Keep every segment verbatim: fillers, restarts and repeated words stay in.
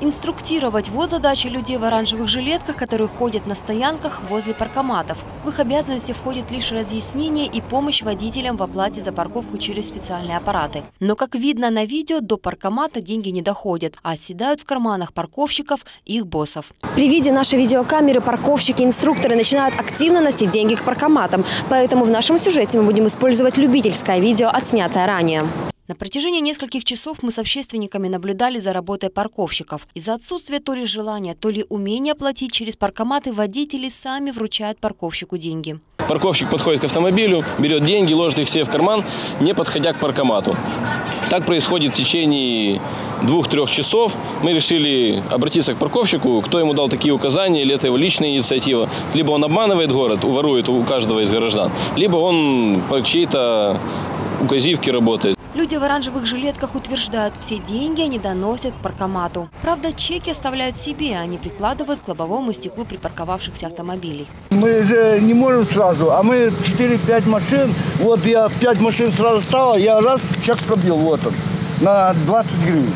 Инструктировать – вот задача людей в оранжевых жилетках, которые ходят на стоянках возле паркоматов. В их обязанности входит лишь разъяснение и помощь водителям в оплате за парковку через специальные аппараты. Но, как видно на видео, до паркомата деньги не доходят, а оседают в карманах парковщиков и их боссов. При виде нашей видеокамеры парковщики и инструкторы начинают активно носить деньги к паркоматам. Поэтому в нашем сюжете мы будем использовать любительское видео, отснятое ранее. На протяжении нескольких часов мы с общественниками наблюдали за работой парковщиков. Из-за отсутствия то ли желания, то ли умения платить через паркоматы водители сами вручают парковщику деньги. Парковщик подходит к автомобилю, берет деньги, ложит их себе в карман, не подходя к паркомату. Так происходит в течение двух-трех часов. Мы решили обратиться к парковщику, кто ему дал такие указания, или это его личная инициатива. Либо он обманывает город, ворует у каждого из горожан, либо он по чьей-то указивке работает. Люди в оранжевых жилетках утверждают, все деньги они доносят к паркомату. Правда, чеки оставляют себе, а не прикладывают к лобовому стеклу припарковавшихся автомобилей. Мы же не можем сразу, а мы четыре-пять машин. Вот я пять машин сразу стало, я раз чек пробил, вот он, на двадцать гривен.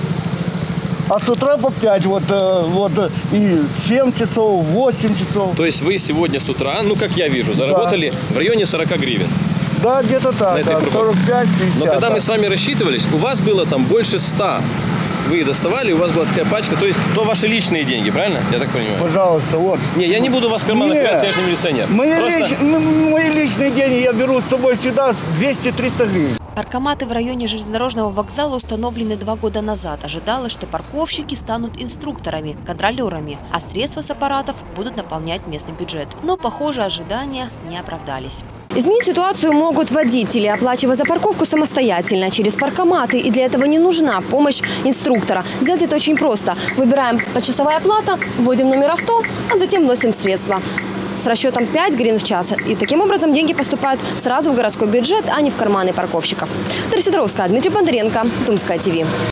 А с утра по пять, вот, вот и семь часов, восемь часов. То есть вы сегодня с утра, ну как я вижу, заработали да. в районе сорока гривен. Да, где-то так, да, сорок пять пятьдесят. Но когда мы с вами рассчитывались, у вас было там больше ста. Вы доставали, у вас была такая пачка, то есть то ваши личные деньги, правильно? Я так понимаю? Пожалуйста, вот. Не, я не буду вас в карманах брать, я же не милиционер. Мои, Просто... лич... мои личные деньги я беру с собой всегда двести-триста гривен. Паркоматы в районе железнодорожного вокзала установлены два года назад. Ожидалось, что парковщики станут инструкторами, контролерами, а средства с аппаратов будут наполнять местный бюджет. Но, похоже, ожидания не оправдались. Изменить ситуацию могут водители, оплачивая за парковку самостоятельно через паркоматы. И для этого не нужна помощь инструктора. Сделать это очень просто. Выбираем почасовая оплата, вводим номер авто, а затем вносим средства с расчетом пять гривен в час. И таким образом деньги поступают сразу в городской бюджет, а не в карманы парковщиков. Дарья Сидоровская, Дмитрий Бондаренко, Тумское ТВ.